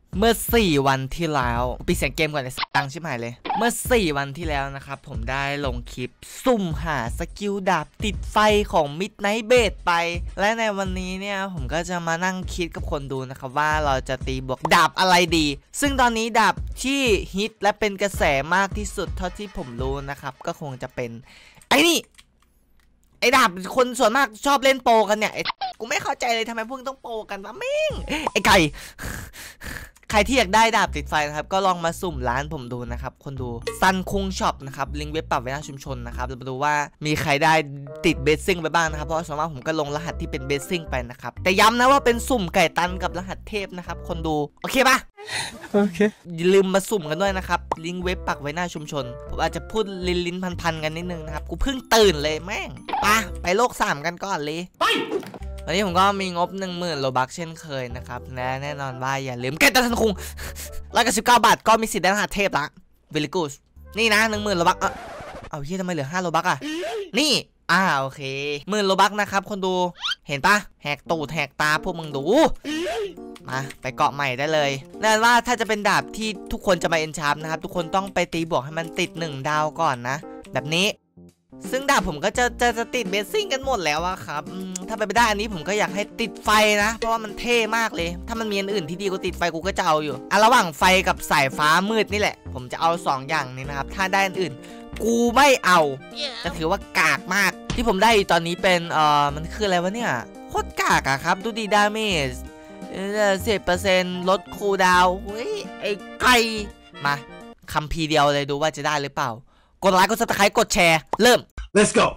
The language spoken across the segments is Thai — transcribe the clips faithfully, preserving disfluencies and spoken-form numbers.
เมื่อสี่วันที่แล้วปิดเสียงเกมก่อนเลยดังชิบหายเลยเมื่อสี่วันที่แล้วนะครับผมได้ลงคลิปซุ่มหาสกิลดาบติดไฟของ Midnight Blade ไปและในวันนี้เนี่ยผมก็จะมานั่งคิดกับคนดูนะครับว่าเราจะตีบวกดาบอะไรดีซึ่งตอนนี้ดาบที่ฮิตและเป็นกระแสมากที่สุดเท่าที่ผมรู้นะครับก็คงจะเป็นไอ้นี่ไอ้ดาบคนส่วนมากชอบเล่นโปกันเนี่ยกูไม่เข้าใจเลยทำไมพวกต้องโปกันวะแม่งไอ้ไก่ใครที่อยากได้ดาบติดไฟนะครับก็ลองมาสุ่มร้านผมดูนะครับคนดูซันคุงช็อปนะครับลิงก์เว็บปรับไว้หน้าชุมชนนะครับเรามาดูว่ามีใครได้ติดเบสซิ่งไปบ้างนะครับเพราะส่วนมากผมก็ลงรหัสที่เป็นเบสซิ่งไปนะครับแต่ย้ำนะว่าเป็นสุ่มไก่ตันกับรหัสเทพนะครับคนดูโอเคปะโอเคอย่าลืมมาสุ่มกันด้วยนะครับลิงก์เว็บปักไว้หน้าชุมชนผมอาจจะพูดลิ้นลิ้นพันๆกันนิดนึงนะครับกูเพิ่งตื่นเลยแม่งปะไปโลกสามกันก่อนเลยไปวันนี้ผมก็มีงบหนึ่งหมื่นโลบัคเช่นเคยนะครับและแน่นอนว่าอย่าลืมแกตันคุงร้อยเก้าสิบเก้าบาทก็มีสิทธิ์ได้รหัสเทพละเวลิกูสนี่นะหนึ่งหมื่นโลบัคเออเอาเฮียทำไมเหลือห้าโลบัคอะนี่อ่าโอเคหมื่นโลบัคนะครับคนดูเห็นปะแหกตูดแหกตาพวกมึงดูมาไปเกาะใหม่ได้เลยแน่นอนว่าถ้าจะเป็นดาบที่ทุกคนจะมาเอนชาร์ปนะครับทุกคนต้องไปตีบวกให้มันติดหนึ่งดาวก่อนนะแบบนี้ซึ่งดาบผมก็จะจะจะติดเบสซิ่งกันหมดแล้วอะครับถ้าไปไม่ได้อันนี้ผมก็อยากให้ติดไฟนะเพราะว่ามันเท่มากเลยถ้ามันมีอันอื่นที่ดีกว่าติดไฟกูก็จะเอาอยู่อ่ะระหว่างไฟกับสายฟ้ามืดนี่แหละผมจะเอาสองอย่างนี้นะครับถ้าได้อันอื่นกูไม่เอาจะถือว่ากากมากที่ผมได้ตอนนี้เป็นเอ่อมันคืออะไรวะเนี่ยโคตรกากอะครับดูดีดาเมจสิบเปอร์เซ็นต์ลดคูลดาวน์เฮ้ยไอ้ไก่มาคำพีเดียวเลยดูว่าจะได้หรือเปล่ากดไลค์กดซับสไครต์กดแชร์เริ่ม let's go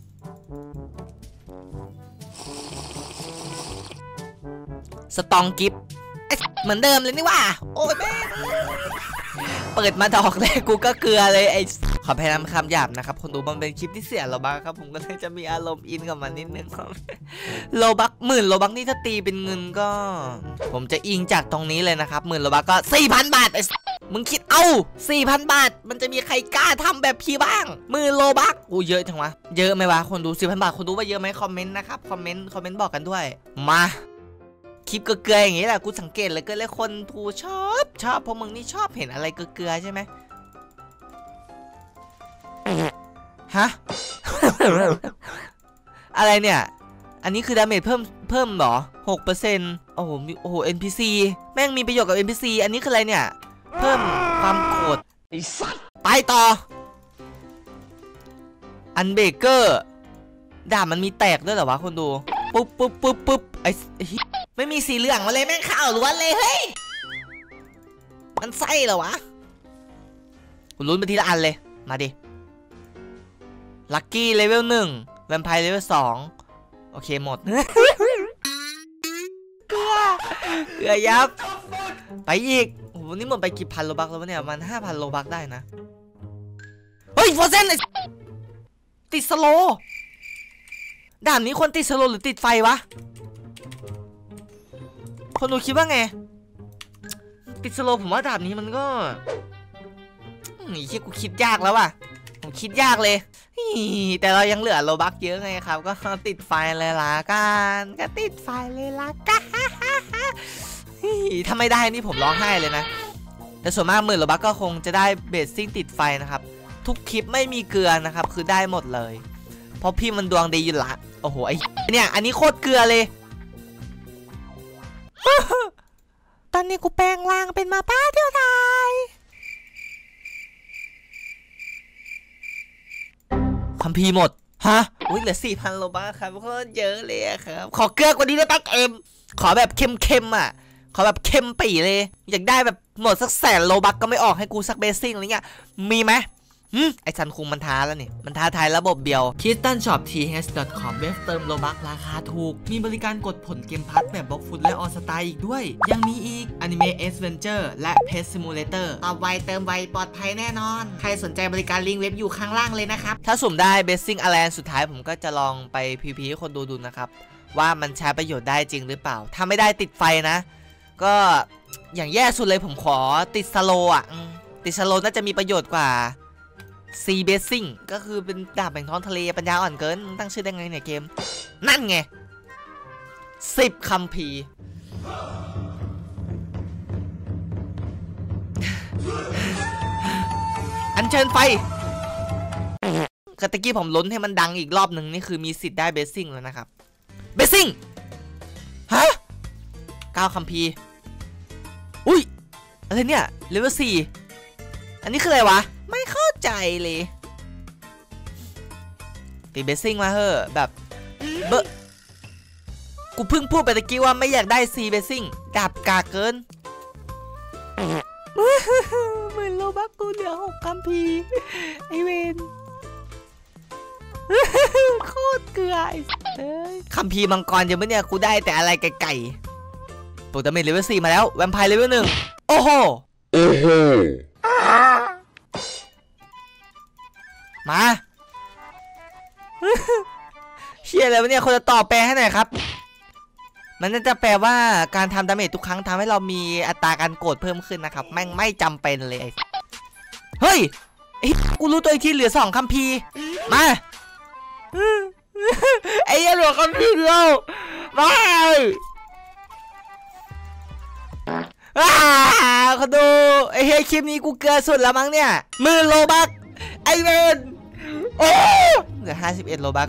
สตองกิฟต์เหมือนเดิมเลยนี่ว่าโอ้ยแม่เปิดมาดอกแรกกูก็เกลือเลยไอ้ขอพยายามคำหยาบนะครับคนดูมันเป็นคลิปที่เสียโลบัคครับผมก็เลยจะมีอารมณ์อินกับมันนิดนึงครับโลบัคหมื่นโลบัคนี่ถ้าตีเป็นเงินก็ผมจะอิงจากตรงนี้เลยนะครับหมื่นโลบัคก็ สี่พัน บาทไอ้มึงคิดเอา สี่พัน บาทมันจะมีใครกล้าทำแบบพี่บ้างหมื่นโลบัคอู้เยอะจังวะเยอะไหมวะคนดู สี่พัน บาทคนดูว่าเยอะไหมคอมเมนต์นะครับคอมเมนต์คอมเมนต์บอกกันด้วยมาคลิปเกลือๆอย่างงี้แหละกูสังเกตเลยก็เลยคนทูชอบชอบเพราะมึงนี่ชอบเห็นอะไรเกลือๆใช่ไหมฮะ อะไรเนี่ยอันนี้คือดาเมจเพิ่มเพิ่มหรอ หกเปอร์เซ็นต์ โอ้โหโอ้โห เอ็น พี ซี แม่งมีประโยชน์กับ เอ็น พี ซี อันนี้คืออะไรเนี่ยเพิ่มความโกรธไปต่ออันเบเกอร์ดาบมันมีแตกด้วยเหรอวะคนดูปุ๊บปุ๊บปุ๊บปุ๊บไอ้ไม่มีสีเหลืองมาเลยแม่งขาวล้วนเลยเฮ้ยมันไส้เหรอวะคุณลุ้นไปทีละอันเลยมาดิลัคกี้เลเวลหนึ่งแวมไพร์เลเวลสองโอเคหมดเกลือเกลือยับไปอีกโอ้โหนี่หมดไปกี่พันโลบัคแล้วเนี่ยมันห้าพันโลบัคได้นะเฮ้ยฟอร์เซนติดสโลด่านนี้คนติดสโลหรือติดไฟวะคนดูคิดว่าไงติดสโลผมว่าด่านนี้มันก็นี่คิดกูคิดยากแล้วว่ะผมคิดยากเลยแต่เรายังเหลือโลบัคเยอะไงครับก็ติดไฟเลยละกันก็ติดไฟเลยละกันถ้าไม่ได้นี่ผมร้องไห้เลยนะแต่ส่วนมากหมื่นโลบัคก็คงจะได้เบสซิ่งติดไฟนะครับทุกคลิปไม่มีเกลือนะครับคือได้หมดเลยเพราะพี่มันดวงดีอยู่ละโอ้โหไอเนี่ยอันนี้โคตรเกลือเลยตอนนี้กูแปลงร่างเป็นมาป้าเที่ยวไทยคัมภีร์หมดฮะอุ้ยเหลือ สี่พัน โลบัคครับโคตรเยอะเลยครับขอเกลือกว่านี้ได้ปะเอ็มขอแบบเค็มๆอ่ะขอแบบเค็มปี่เลยอยากได้แบบหมดสักแสนโลบัคก็ไม่ออกให้กูสักเบสซิ่งอะไรเงี้ยมีไหมไอซันคุงมันท้าแล้วนี่มันท้าทายระบบเดียว คิสตันช็อป ที เอช ดอท คอม เว็บเติมโลบัคราคาถูกมีบริการกดผลเกมพัทแบบบล็อกฟุตและออสตาอีกด้วยยังมีอีก Anime Adventure และ Pet Simulator ตอบไวเติมไวปลอดภัยแน่นอนใครสนใจบริการลิงก์เว็บอยู่ข้างล่างเลยนะครับถ้าสุ่มได้เบสซิ่งอะไรสุดท้ายผมก็จะลองไป พี พี ให้คนดูดูนะครับว่ามันใช้ประโยชน์ได้จริงหรือเปล่าถ้าไม่ได้ติดไฟนะก็อย่างแย่สุดเลยผมขอติดสโลอ่ะติดสโลน่าจะมีประโยชน์กว่าซีเบสซิ่งก็คือเป็นดาบแห่งท้องทะเลปัญญาอ่อนเกินตั้งชื่อได้ไงเนี่ยเกมนั่นไงสิบคัมภีร์เชิญไฟกระตะกี้ผมล้นให้มันดังอีกรอบหนึ่งนี่คือมีสิทธิ์ได้เบสซิ่งแล้วนะครับเบสซิ่งฮะเก้าคัมภีร์อุ้ยอะไรเนี่ยเลเวลสี่อันนี้คืออะไรวะไม่เข้าใจเลยตีเบสซิ่งมาเถอะแบบเบอกูเพิ่งพูดไปตะกี้ว่าไม่อยากได้ซีเบสซิ่งดาบกาเกินเหมือนโลบักกูเหลือหกคัมภีร์ไอเวนโคตรเกลือไอ้คัมภีร์มังกรยังไม่เนี่ยกูได้แต่อะไรไก่ๆโปรตเมทเลเวลสี่มาแล้วแวมไพร์เลเวลหนึ่งโอ้โหโอ้โหมาเชี่ยอะไรวะเนี่ยคนจะตอบแปลให้หน่อยครับมันน่าจะแปลว่าการทำดาเมจทุกครั้งทำให้เรามีอัตราการโกรธเพิ่มขึ้นนะครับแม่งไม่จำเป็นเลยเฮ้ยไอ้กูรู้ตัวอีกทีเหลือสองคัมภีร์มาไอ้ยันเหลือคัมภีร์เดียวมาอ้าเขาดูไอ้เฮ้ยคลิปนี้กูเกลือสุดแล้วมั้งเนี่ยมือโลบักไอเวนโอ้เหลือห้าสิบเอ็ดโลบัก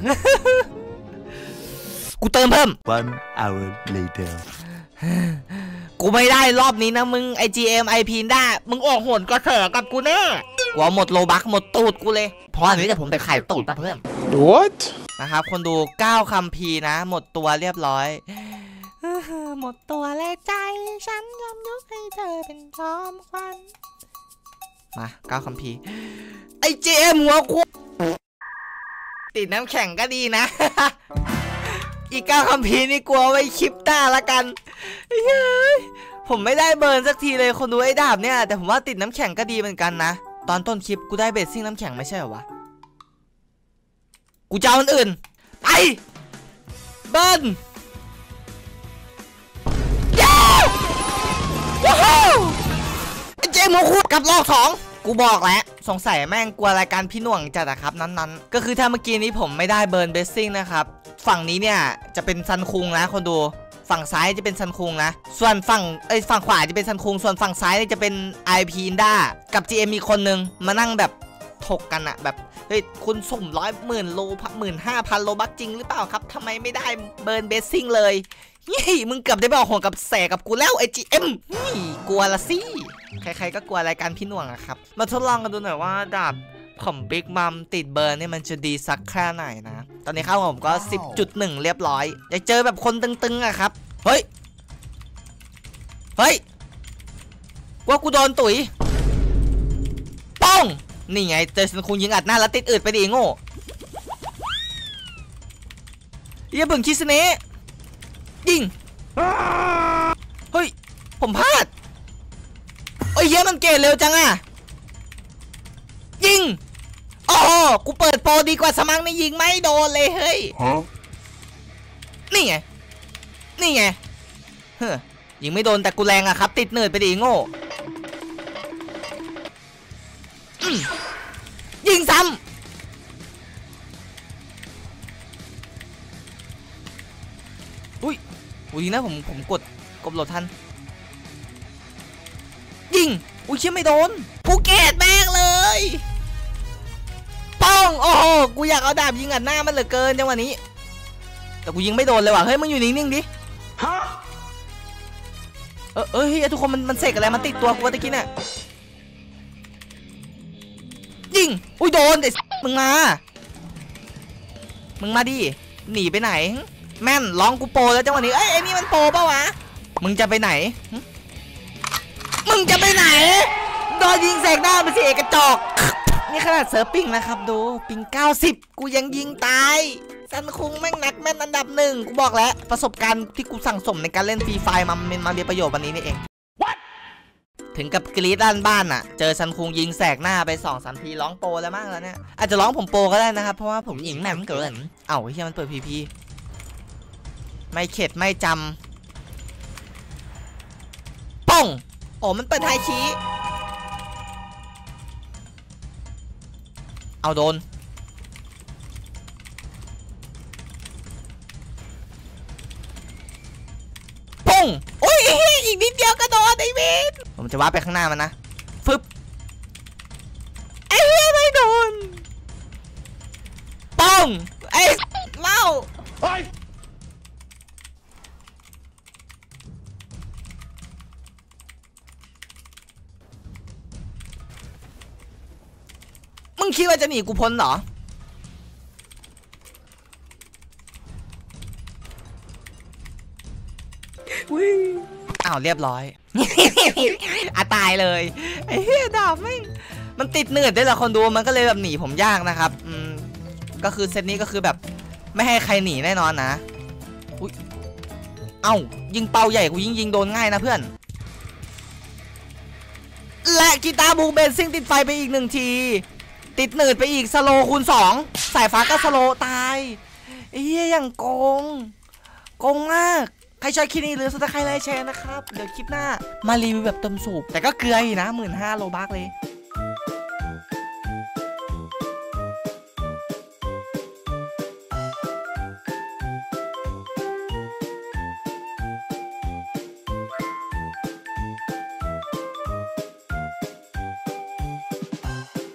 กูเติมเพิ่ม one hour later กูไม่ได้รอบนี้นะมึงไอ จี เอ็ม ไอ พี ด้ามึงออกโหนก็เถอะกับกูแน่กูหมดโลบักหมดตูดกูเลยเพราะอันนี้แต่ผมไปขายตูดนะเพื่อน what นะครับคนดูเก้าคัมภีร์นะหมดตัวเรียบร้อยหมดตัวและใจฉันยอมยกให้เธอเป็นจอมควันมาเก้าคัมภีร์ไอ จี เอ็ม หัวกูติดน้ำแข็งก็ดีนะ อีกเก้าคัมภีร์นี่กลัวไว้คลิปหน้าละกันเฮ้ยผมไม่ได้เบิร์นสักทีเลยคนดูไอ้ดาบเนี่ยแต่ผมว่าติดน้ำแข็งก็ดีเหมือนกันนะตอนต้นคลิปกูได้เบสซิ่งน้ำแข็งไม่ใช่เหรอวะกูจะเอาอันอื่นไปเบิร์นย้าวว้าวเจมส์คูกับรอบสองกูบอกแล้วสงสัยแม่งกลัวรายการพี่หน่วงจัดอะครับนั้นๆก็คือถ้าเมื่อกี้นี้ผมไม่ได้เบิร์นเบสซิ่งนะครับฝั่งนี้เนี่ยจะเป็นซันคุงนะคนดูฝั่งซ้ายจะเป็นซันคุงนะส่วนฝั่งไอ้ฝั่งขวาจะเป็นซันคุงส่วนฝั่งซ้ายจะเป็น ไอ พี ด้ากับ จี เอ็ม มีคนนึงมานั่งแบบถกกันอะแบบเฮ้ยคุณสุ่มร้อยหมื่นโลหมื่นห้าพันโลบักจริงหรือเปล่าครับทำไมไม่ได้เบิร์นเบสซิ่งเลยนี่มึงเกือบได้ไปออกหัวกับแสกับกูแล้วไอ จี เอ็ม นี่กลัวละสิใครๆก็กลัวรายการพี่หน่วงอะครับมาทดลองกันดูหน่อยว่าดาบของบิ๊กมัมติดเบิร์นนี่มันจะดีสักแค่ไหนนะตอนนี้ข้าวผมก็ สิบจุดหนึ่ง เรียบร้อยอยากเจอแบบคนตึงๆอะครับเฮ้ยเฮ้ยว่ากูโดนตุ๋ยป้องนี่ไงเจอซันคุงยิงอัดหน้าแล้วติดอืดไปดิโง่อย่าบึ่งชิสเนะยิงเฮ้ยผมพลาดโอ้ยเย้มันเกตเร็วจังอะยิงโอ้โหกูเปิดโปรดีกว่าสมังไม่ยิงไม่โดนเลยเฮ้ยนี่ไงนี่ไงเฮ้ยยิงไม่โดนแต่กูแรงอะครับติดเนิร์ดไปดิโง่ยิงซ้ำอุ้ยอุ้ยนะผมผมกดกดโหลดทันยิงอุ้ยเชื่อไม่โดนกูเกตแม่งเลยป้องโอ้โหกูอยากเอาดาบยิงอัดหน้ามันเหลือเกินจังหวะนี้แต่กูยิงไม่โดนเลยว่ะเฮ้ยมึงอยู่นิ่งๆดิเออเอ้ยทุกคนมันมันเสกอะไรมันติดตัวกูตะกี้เนี่ยยิงอุ้ยโดนแต่มึงมามึงมาดิหนีไปไหนแม่นร้องกูโปแล้วจังหวะนี้เอ้ยไอ้นี่มันโปเปล่าวะมึงจะไปไหนมึงจะไปไหนโดนยิงแสกหน้าไปสิเอกระจอกนี่ขนาดเซิร์ฟปิงนะครับดูปิงเก้าสิบกูยังยิงตายซันคุงแม่งนักแม่นอันดับหนึ่งกูบอกแล้วประสบการณ์ที่กูสั่งสมในการเล่นฟรีไฟมามันมามีประโยชน์วันนี้นี่เอง What? ถึงกับกรี๊ดด้านบ้านอ่ะเจอซันคุงยิงแสกหน้าไปสองสามทีร้องโปแล้วมากแล้วเนี่ยอาจจะร้องผมโปก็ได้นะครับเพราะว่าผมยิงแม่นเกินเอ้าเฮียมันเปิดพีพีไม่เข็ดไม่จำป้องโอ้มันเปิดไฮคีเอาโดนปุ้งโอ้ยอีกนิดเดียวก็โดนไอ้เวนผมจะว้าไปข้างหน้ามันนะฟึบไอ้เงไอ้เล่ามึงคิดว่าจะหนีกูพ้นเหรออ้าวเรียบร้อย อ่ะตายเลยไอ้เหี้ยดาบไม่มันติดเนืดด้วยเหรอคนดูมันก็เลยแบบหนีผมยากนะครับอืมก็คือเซตนี้ก็คือแบบไม่ให้ใครหนีแน่นอนนะอุ้ยเอ้ายิงเป้าใหญ่กูยิงยิงโดนง่ายนะเพื่อนและกีตาร์บูเบนซิ่งติดไฟไปอีกหนึ่งทีติดหนืดไปอีกสโลคูณสองสายฟ้าก็สโลตายไอ้เหี้ยอย่างโกงโกงมากใครชอบคลิปนี้หรือสนใจใครไลค์แชร์นะครับเดี๋ยวคลิปหน้ามารีวิวแบบเต็มสูบแต่ก็เกลืออยู่นะหมื่นห้าโลบักเลย